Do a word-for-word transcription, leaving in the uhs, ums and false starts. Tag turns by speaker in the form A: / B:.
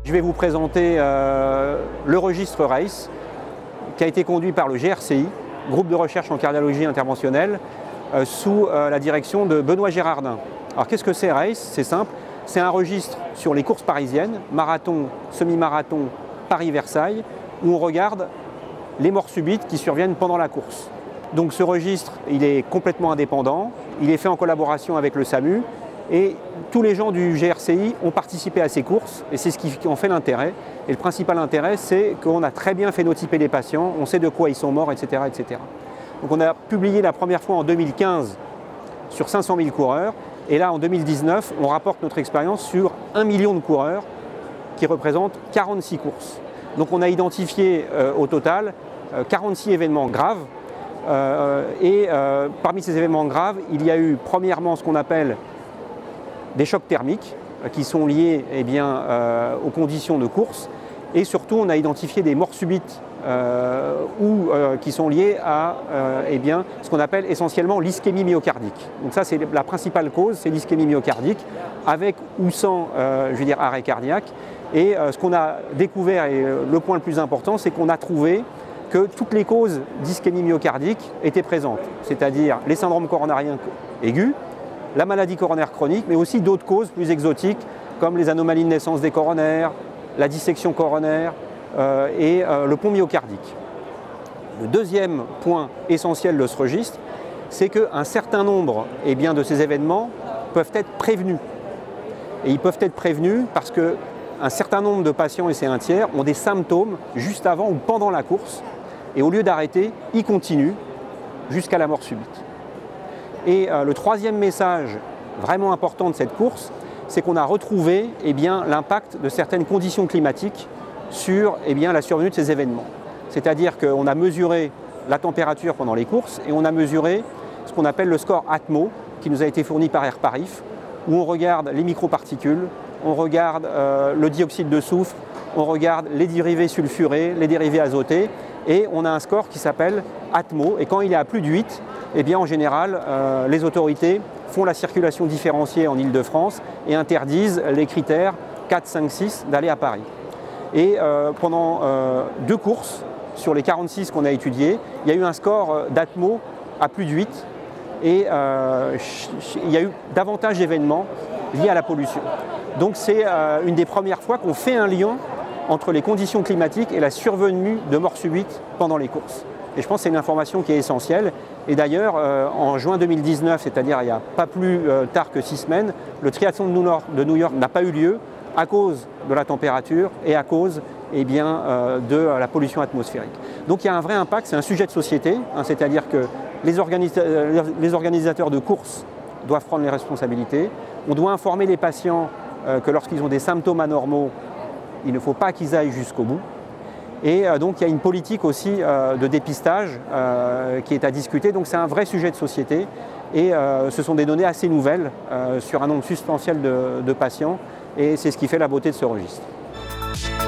A: Je vais vous présenter euh, le registre RACE qui a été conduit par le G R C I, Groupe de recherche en cardiologie interventionnelle, euh, sous euh, la direction de Benoît Gérardin. Alors qu'est-ce que c'est RACE? C'est simple, c'est un registre sur les courses parisiennes, marathon, semi-marathon, Paris-Versailles, où on regarde les morts subites qui surviennent pendant la course. Donc ce registre, il est complètement indépendant, il est fait en collaboration avec le SAMU, et tous les gens du G R C I ont participé à ces courses et c'est ce qui en fait l'intérêt. Et le principal intérêt, c'est qu'on a très bien phénotypé les patients, on sait de quoi ils sont morts, et cetera, et cetera. Donc on a publié la première fois en deux mille quinze sur cinq cent mille coureurs et là en deux mille dix-neuf, on rapporte notre expérience sur un million de coureurs qui représentent quarante-six courses. Donc on a identifié euh, au total euh, quarante-six événements graves euh, et euh, parmi ces événements graves, il y a eu premièrement ce qu'on appelle des chocs thermiques qui sont liés eh bien, euh, aux conditions de course et surtout on a identifié des morts subites euh, ou euh, qui sont liées à euh, eh bien, ce qu'on appelle essentiellement l'ischémie myocardique. Donc ça c'est la principale cause, c'est l'ischémie myocardique avec ou sans euh, je veux dire, arrêt cardiaque et euh, ce qu'on a découvert et euh, le point le plus important c'est qu'on a trouvé que toutes les causes d'ischémie myocardique étaient présentes, c'est-à-dire les syndromes coronariens aigus, la maladie coronaire chronique, mais aussi d'autres causes plus exotiques comme les anomalies de naissance des coronaires, la dissection coronaire euh, et euh, le pont myocardique. Le deuxième point essentiel de ce registre, c'est qu'un certain nombre eh bien, de ces événements peuvent être prévenus. Et ils peuvent être prévenus parce qu'un certain nombre de patients, et c'est un tiers, ont des symptômes juste avant ou pendant la course, et au lieu d'arrêter, ils continuent jusqu'à la mort subite. Et euh, le troisième message vraiment important de cette course, c'est qu'on a retrouvé eh bien, l'impact de certaines conditions climatiques sur eh bien, la survenue de ces événements. C'est-à-dire qu'on a mesuré la température pendant les courses et on a mesuré ce qu'on appelle le score Atmo, qui nous a été fourni par Airparif, où on regarde les microparticules, on regarde euh, le dioxyde de soufre, on regarde les dérivés sulfurés, les dérivés azotés, et on a un score qui s'appelle Atmo, et quand il est à plus de huit, eh bien, en général, euh, les autorités font la circulation différenciée en Île-de-France et interdisent les critères quatre, cinq, six d'aller à Paris. Et euh, pendant euh, deux courses, sur les quarante-six qu'on a étudiées, il y a eu un score d'Atmo à plus de huit et euh, il y a eu davantage d'événements liés à la pollution. Donc c'est euh, une des premières fois qu'on fait un lien entre les conditions climatiques et la survenue de morts subites pendant les courses. Et je pense que c'est une information qui est essentielle. Et d'ailleurs, euh, en juin deux mille dix-neuf, c'est-à-dire il n'y a pas plus euh, tard que six semaines, le triathlon de New York n'a pas eu lieu à cause de la température et à cause eh bien, euh, de euh, la pollution atmosphérique. Donc il y a un vrai impact, c'est un sujet de société, hein, c'est-à-dire que les, organisa les organisateurs de courses doivent prendre les responsabilités. On doit informer les patients euh, que lorsqu'ils ont des symptômes anormaux, il ne faut pas qu'ils aillent jusqu'au bout. Et euh, donc il y a une politique aussi euh, de dépistage euh, qui est à discuter. Donc c'est un vrai sujet de société et euh, ce sont des données assez nouvelles euh, sur un nombre substantiel de, de patients et c'est ce qui fait la beauté de ce registre.